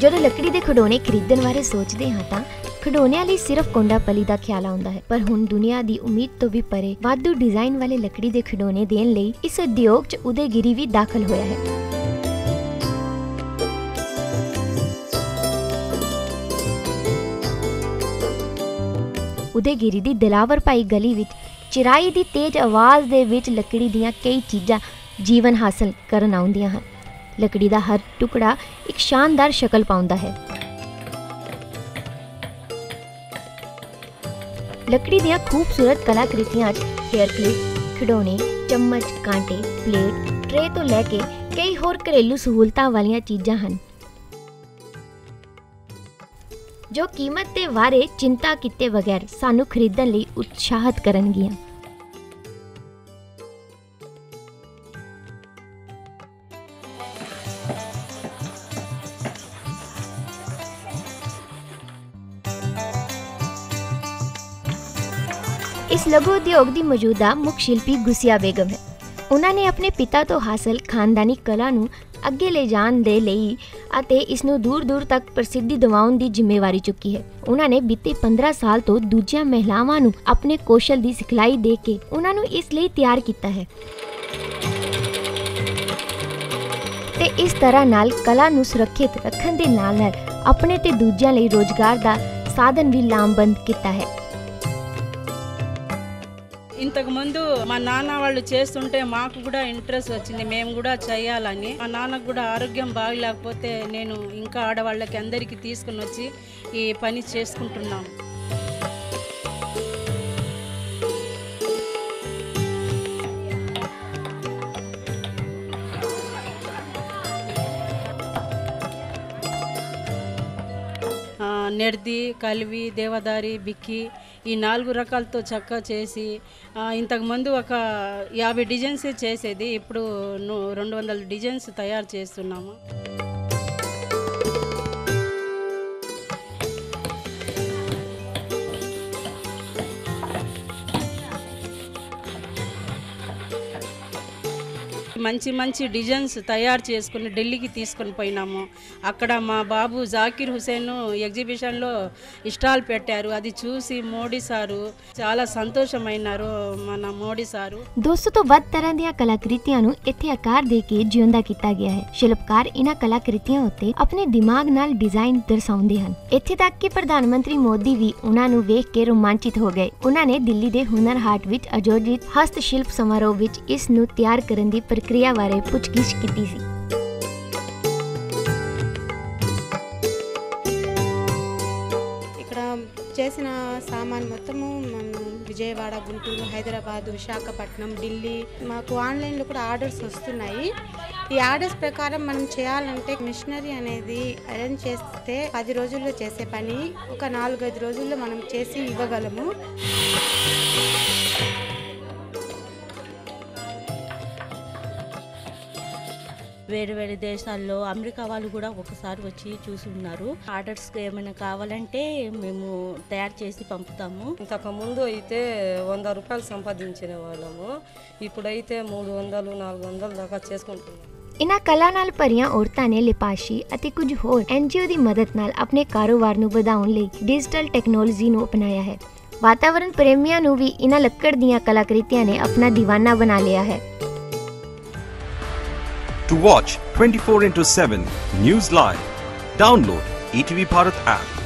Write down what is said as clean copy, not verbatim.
ਜਦੋਂ ਲੱਕੜੀ ਦੇ ਖਿਡੌਣੇ ਖਰੀਦਣ ਬਾਰੇ ਸੋਚਦੇ ਹਾਂ ਤਾਂ ਖਿਡੌਣਿਆਂ ਲਈ ਸਿਰਫ ਕੋਂਡਾਪਲੀ ਦਾ ਖਿਆਲ ਆਉਂਦਾ ਹੈ, ਪਰ ਹੁਣ ਦੁਨੀਆ ਦੀ ਉਮੀਦ ਤੋਂ ਵੀ ਪਰੇ ਵਾਧੂ ਡਿਜ਼ਾਈਨ ਵਾਲੇ ਲੱਕੜੀ ਦੇ ਖਿਡੌਣੇ ਦੇਣ ਲਈ ਇਸ ਉਦਯੋਗ 'ਚ ਉਦੈਗਿਰੀ ਵੀ ਦਾਖਲ ਹੋਇਆ ਹੈ। ਉਦੈਗਿਰੀ ਦੀ ਦਿਲਾਵਰ ਭਾਈ ਗਲੀ ਵਿੱਚ चिराई दी तेज आवाज़ दे विच लकड़ी दियां कई चीज़ां जीवन हासिल करन आउंदियां हन। लकड़ी दा हर टुकड़ा एक शानदार शक्ल पाउंदा है। लकड़ी दियां खूबसूरत कलाकृतियां हेयर क्लिप, खिडौने, चम्मच, कांटे, प्लेट, ट्रे तो लैके कई होर घरेलू सहूलतां वालियां चीज़ां हन जो कीमत ते बारे चिंता किते बगैर सानू खरीदण लई उत्साहित करनगियां। इस लघु उद्योग की मौजूदा मुख्य शिल्पी गुसिया बेगम है। उन्होंने अपने पिता तो हासिल खानदानी कला नू अगे ले जाण दे लई अते इसनू दूर दूर तक प्रसिद्धि दिवाउण दी जिम्मेवारी चुकी है। उन्होंने बीते 15 साल तो दूजियां महिलावां नू अपने कौशल दी सिखलाई दे के उन्हां नू इस लई तैयार कीता है ते इस तरह नाल कला नू सुरक्षित रखण दे नाल अपने ते दूजियां लई रोजगार दा साधन भी लामबंद कीता है। ఇంతకు ముందు మా నాన్న వాళ్ళు చేస్తుంటే మాకు కూడా ఇంట్రెస్ట్ వచ్చింది, మేము కూడా చేయాలని। మా నాన్నకు కూడా ఆరోగ్యం బాగలేకపోతే నేను ఇంకా ఆడవాళ్ళకి అందరికీ తీసుకుని వచ్చి ఈ పని చేసుకుంటున్నాం। నెర్ది, కలివి, దేవదారి, బిక్కి ఈ 4 రకాలతో చక్క చేసి ఇంతకుముందు ఒక 50 డిజైన్స్ చేసేది, ఇప్పుడు 200 డిజైన్స్ తయారు చేస్తున్నాము। మంచి మంచి డిజైన్స్ తయారు చేసుకుని ఢిల్లీకి తీసుకొని పోయినాము। అక్కడ మా బాబు జాకిర్ హుసేన్ ఎగ్జిబిషన్లో స్టాల్ పెట్టారు, అది చూసి మోడీ సారు చాలా సంతోషమైనారు। మన మోడీ సారు 200 ਤੋਂ ਵੱਧ ਤਰ੍ਹਾਂ ਦੀਆਂ ਕਲਾਕ੍ਰਿਤੀਆਂ ਨੂੰ ਇੱਥੇ ਆਕਾਰ ਦੇ ਕੇ ਜਿਉਂਦਾ ਕੀਤਾ ਗਿਆ ਹੈ। ਸ਼ਿਲਪਕਾਰ ਇਹਨਾਂ ਕਲਾਕ੍ਰਿਤੀਆਂ ਉੱਤੇ ਆਪਣੇ ਦਿਮਾਗ ਨਾਲ ਡਿਜ਼ਾਈਨ ਦਰਸਾਉਂਦੇ ਹਨ। ਇੱਥੇ ਤੱਕ ਕਿ ਪ੍ਰਧਾਨ ਮੰਤਰੀ ਮੋਦੀ ਵੀ ਉਹਨਾਂ ਨੂੰ ਵੇਖ ਕੇ ਰੋਮਾਂਚਿਤ ਹੋ ਗਏ। ਉਹਨਾਂ ਨੇ ਦਿੱਲੀ ਦੇ ਹੁਨਰ ਹਾਟ ਵਿੱਚ ਆਯੋਜਿਤ ਹਸਤ ਸ਼ਿਲਪ ਸਮਾਰੋਹ ਵਿੱਚ ਇਸ ਨੂੰ ਤਿਆਰ ਕਰਨ ਦੀ प्रक्रिया बारे पुछगिछ की सी। ఇక్కడ చేసిన సామాన్ మొత్తము విజయవాడ, గుంటూరు, హైదరాబాద్, విశాఖపట్నం, ఢిల్లీ మాకు ఆన్లైన్లో కూడా ఆర్డర్స్ వస్తున్నాయి। ఈ ఆర్డర్స్ ప్రకారం మనం చేయాలంటే మిషనరీ అనేది అరేంజ్ చేస్తే 10 రోజుల్లో చేసే పని ఒక 4-5 రోజుల్లో మనం చేసి ఇవ్వగలము। వేరు వేరు దేశాల్లో అమెరికా వాళ్ళు కూడా ఒకసారి వచ్చి చూసి ఉన్నారు। ఆర్డర్స్ ఏమైనా కావాలంటే మేము తయారు చేసి పంపుతాము। ఇంతకుముందు అయితే 100 రూపాయలు సంపాదించిన వాళ్ళము, ఇప్పుడైతే 300-400 దాకా చేసుకుంటున్నాం। इन्हां कला नाल भरियां औरतां ने लिपाशी अते कुछ होर NGO दी मदद नाल अपने कारोबार नूं वधाउण लई डिजिटल टैक्नोलॉजी नूं अपनाया है। वातावरण प्रेमियां नूं भी इन्हां लक्कड़ दीयां कलाकृतियां ने अपना दीवाना बना लिया है। To watch 24/7 News Live, download ETV Bharat app.